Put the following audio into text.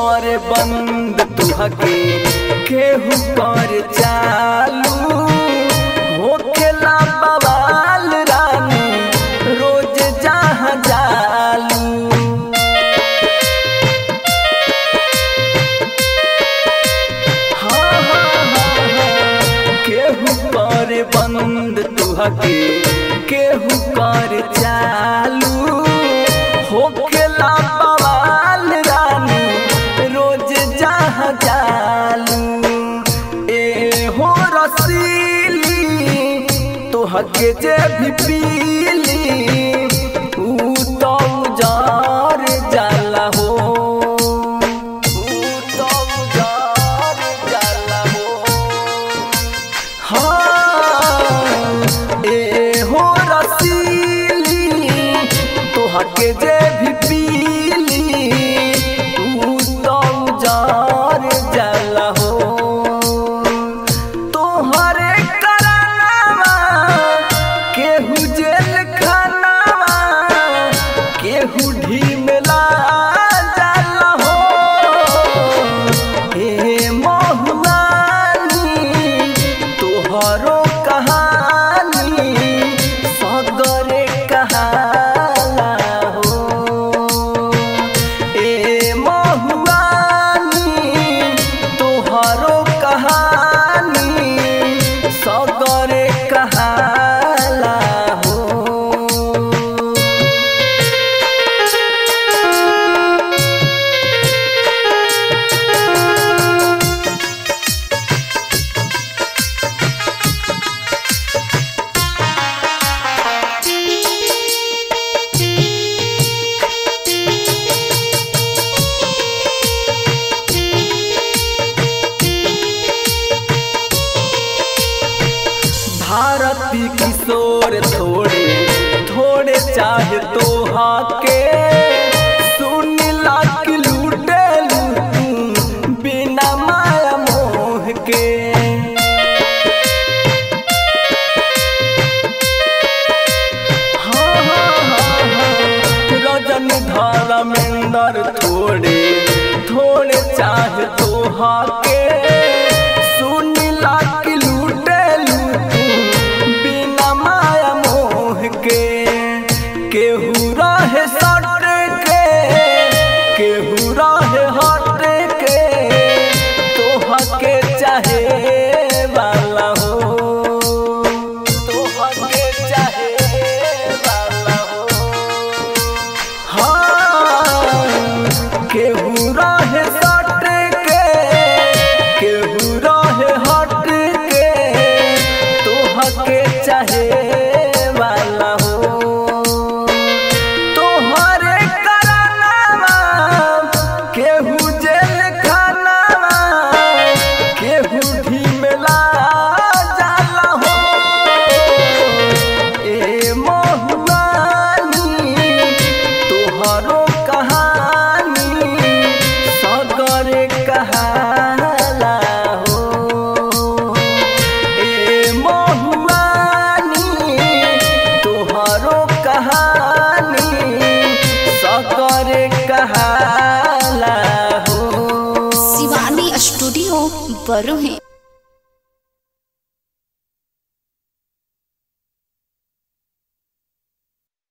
करे बंद तुहके केहू कर चालू होखेला बवाल रानी रोज जहाँ जालू। हाँ हाँ हाँ केहू करे बंद तुहके केहू कर चालू होखेला बवाल रानी रोज जहाँ जालू। ए हो रसीली तोहके जे भी पीली ऊ तो उजार जाला हो, ऊ तो उजार जाला हो। हाँ ए हो रसीली तोहके जे भी पीली ऊ तो उजार जाला हो। तोहरे करानावा केहू जेल खानावा केहू ढीमला जाला हो। हे महुआनी तोहरो कहानी सगरे कहाला हो। ए महुआनी तोहरो कहानी सगरे कहाला हो। भारती किशोर थोड़े थोड़े चाहे तोहा के सुनिला कि लूटे लू बिना माया मोह के। हाँ हाँ हाँ हाँ रजनी धर्मेंद्र थोड़े थोड़े चाहे तोहा के सुनिला कि लूटे बिना माया मोह के। केहू रहे सट के केहू रहे हट के तोहके चाहे वाला हो, तोहके चाहे वाला हो। हाँ केहू रहे सट के केहू रहे हट के तोहके चाहे वाला हो। तोहरे करानावा केहू जेल खानावा केहू ढीमला जाला हो। ए महुआनी तोहरो कहानी सगरे कहाला हो। ए महुआनी तोहरो कहानी सगरे कहाला हो। शिवानी स्टूडियो बरुही।